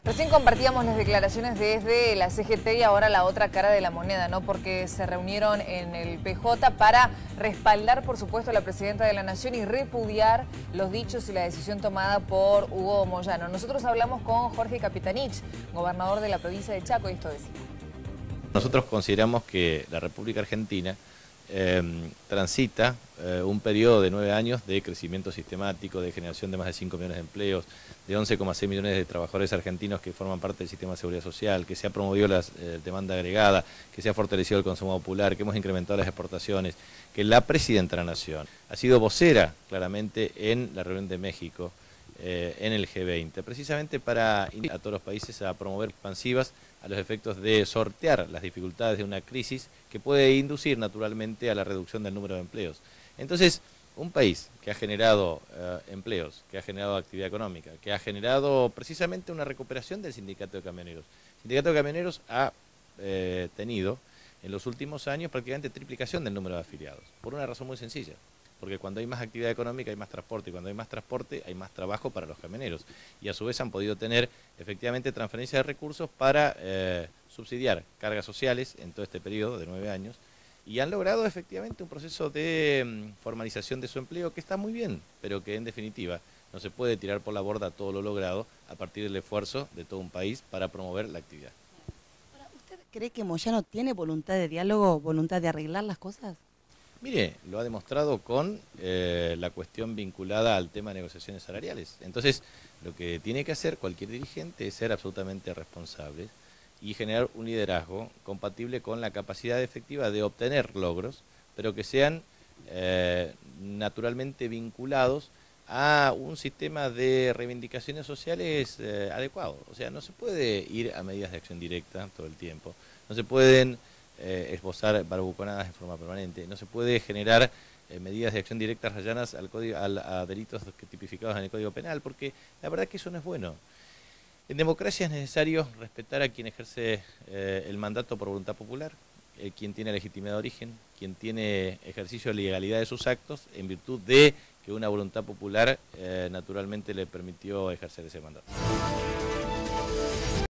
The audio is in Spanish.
Recién compartíamos las declaraciones desde la CGT y ahora la otra cara de la moneda, ¿no? Porque se reunieron en el PJ para respaldar, por supuesto, a la Presidenta de la Nación y repudiar los dichos y la decisión tomada por Hugo Moyano. Nosotros hablamos con Jorge Capitanich, gobernador de la provincia de Chaco, y esto decía. Nosotros consideramos que la República Argentina transita un periodo de 9 años de crecimiento sistemático, de generación de más de 5 millones de empleos, de 11,6 millones de trabajadores argentinos que forman parte del sistema de seguridad social, que se ha promovido la demanda agregada, que se ha fortalecido el consumo popular, que hemos incrementado las exportaciones, que la Presidenta de la Nación ha sido vocera claramente en la reunión de México, en el G20, precisamente para invitar a todos los países a promover expansivas a los efectos de sortear las dificultades de una crisis que puede inducir naturalmente a la reducción del número de empleos. Entonces, un país que ha generado empleos, que ha generado actividad económica, que ha generado precisamente una recuperación del sindicato de camioneros. El sindicato de camioneros ha tenido en los últimos años prácticamente triplicación del número de afiliados, por una razón muy sencilla. Porque cuando hay más actividad económica hay más transporte, y cuando hay más transporte hay más trabajo para los camioneros. Y a su vez han podido tener efectivamente transferencia de recursos para subsidiar cargas sociales en todo este periodo de 9 años, y han logrado efectivamente un proceso de formalización de su empleo que está muy bien, pero que en definitiva no se puede tirar por la borda todo lo logrado a partir del esfuerzo de todo un país para promover la actividad. Ahora, ¿usted cree que Moyano tiene voluntad de diálogo, voluntad de arreglar las cosas? Mire, lo ha demostrado con la cuestión vinculada al tema de negociaciones salariales. Entonces, lo que tiene que hacer cualquier dirigente es ser absolutamente responsable y generar un liderazgo compatible con la capacidad efectiva de obtener logros, pero que sean naturalmente vinculados a un sistema de reivindicaciones sociales adecuado. O sea, no se puede ir a medidas de acción directa todo el tiempo, no se pueden esbozar barbuconadas en forma permanente, no se puede generar medidas de acción directa rayanas a delitos tipificados en el Código Penal, porque la verdad que eso no es bueno. En democracia es necesario respetar a quien ejerce el mandato por voluntad popular, quien tiene legitimidad de origen, quien tiene ejercicio de legalidad de sus actos, en virtud de que una voluntad popular naturalmente le permitió ejercer ese mandato.